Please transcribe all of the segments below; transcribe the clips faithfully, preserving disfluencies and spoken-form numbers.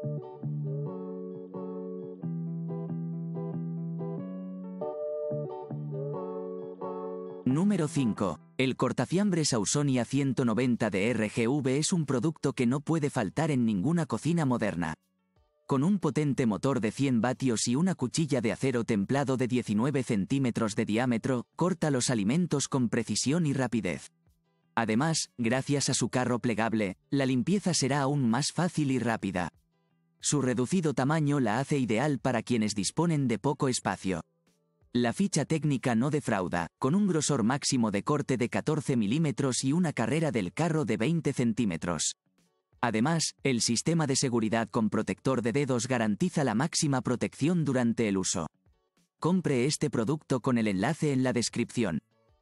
Número cinco. El cortafiambres Ausonia ciento noventa de R G V es un producto que no puede faltar en ninguna cocina moderna. Con un potente motor de cien vatios y una cuchilla de acero templado de diecinueve centímetros de diámetro, corta los alimentos con precisión y rapidez. Además, gracias a su carro plegable, la limpieza será aún más fácil y rápida. Su reducido tamaño la hace ideal para quienes disponen de poco espacio. La ficha técnica no defrauda, con un grosor máximo de corte de catorce milímetros y una carrera del carro de veinte centímetros. Además, el sistema de seguridad con protector de dedos garantiza la máxima protección durante el uso. Compre este producto con el enlace en la descripción.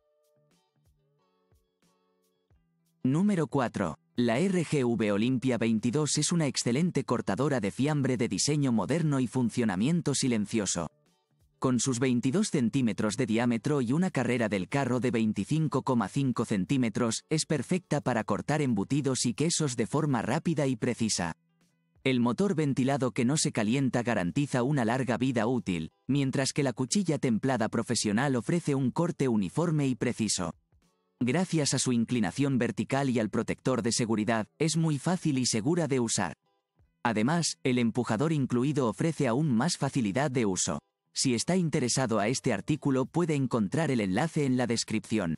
Número cuatro. La R G V Olympia veintidós es una excelente cortadora de fiambre de diseño moderno y funcionamiento silencioso. Con sus veintidós centímetros de diámetro y una carrera del carro de veinticinco coma cinco centímetros, es perfecta para cortar embutidos y quesos de forma rápida y precisa. El motor ventilado que no se calienta garantiza una larga vida útil, mientras que la cuchilla templada profesional ofrece un corte uniforme y preciso. Gracias a su inclinación vertical y al protector de seguridad, es muy fácil y segura de usar. Además, el empujador incluido ofrece aún más facilidad de uso. Si está interesado a este artículo puede encontrar el enlace en la descripción.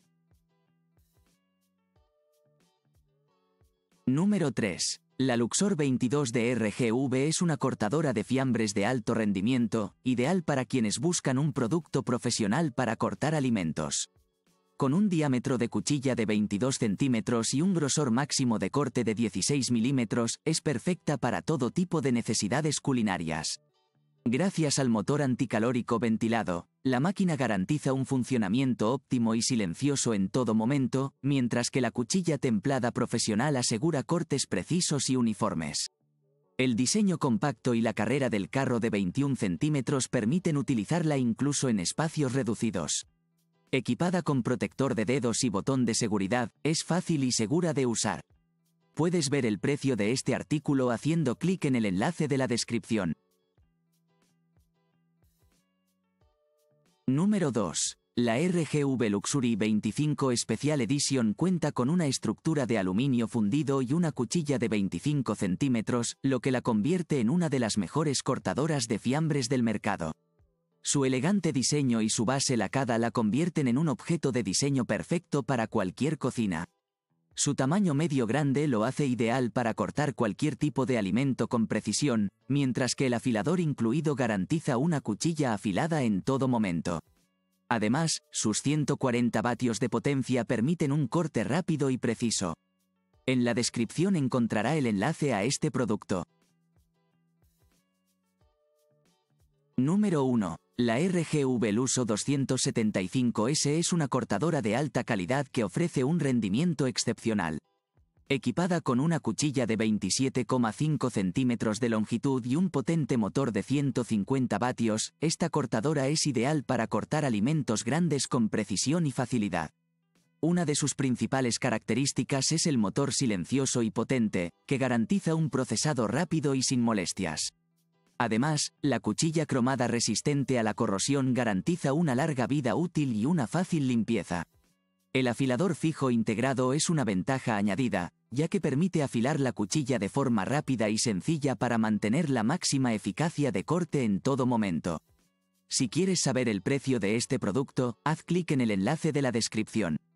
Número tres. La Luxor veintidós de R G V es una cortadora de fiambres de alto rendimiento, ideal para quienes buscan un producto profesional para cortar alimentos. Con un diámetro de cuchilla de veintidós centímetros y un grosor máximo de corte de dieciséis milímetros, es perfecta para todo tipo de necesidades culinarias. Gracias al motor anticalórico ventilado, la máquina garantiza un funcionamiento óptimo y silencioso en todo momento, mientras que la cuchilla templada profesional asegura cortes precisos y uniformes. El diseño compacto y la carrera del carro de veintiún centímetros permiten utilizarla incluso en espacios reducidos. Equipada con protector de dedos y botón de seguridad, es fácil y segura de usar. Puedes ver el precio de este artículo haciendo clic en el enlace de la descripción. Número dos. La R G V Luxury veinticinco Special Edition cuenta con una estructura de aluminio fundido y una cuchilla de veinticinco centímetros, lo que la convierte en una de las mejores cortadoras de fiambres del mercado. Su elegante diseño y su base lacada la convierten en un objeto de diseño perfecto para cualquier cocina. Su tamaño medio grande lo hace ideal para cortar cualquier tipo de alimento con precisión, mientras que el afilador incluido garantiza una cuchilla afilada en todo momento. Además, sus ciento cuarenta vatios de potencia permiten un corte rápido y preciso. En la descripción encontrará el enlace a este producto. Número uno. La R G V Luso doscientos setenta y cinco ese es una cortadora de alta calidad que ofrece un rendimiento excepcional. Equipada con una cuchilla de veintisiete coma cinco centímetros de longitud y un potente motor de ciento cincuenta vatios, esta cortadora es ideal para cortar alimentos grandes con precisión y facilidad. Una de sus principales características es el motor silencioso y potente, que garantiza un procesado rápido y sin molestias. Además, la cuchilla cromada resistente a la corrosión garantiza una larga vida útil y una fácil limpieza. El afilador fijo integrado es una ventaja añadida, ya que permite afilar la cuchilla de forma rápida y sencilla para mantener la máxima eficacia de corte en todo momento. Si quieres saber el precio de este producto, haz clic en el enlace de la descripción.